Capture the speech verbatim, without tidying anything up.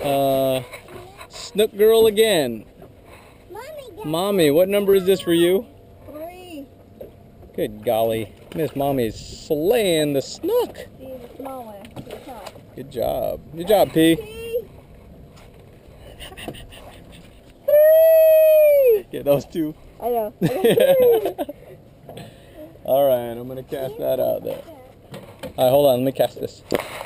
Uh, Snook girl again. Mommy, Mommy, what number is this for you? three. Good golly. Miss Mommy's slaying the snook. She's a small one. She's tough. Good job. Good job, P. Three. Get those two. I know. All right, I'm going to cast that out there. All right, hold on. Let me cast this.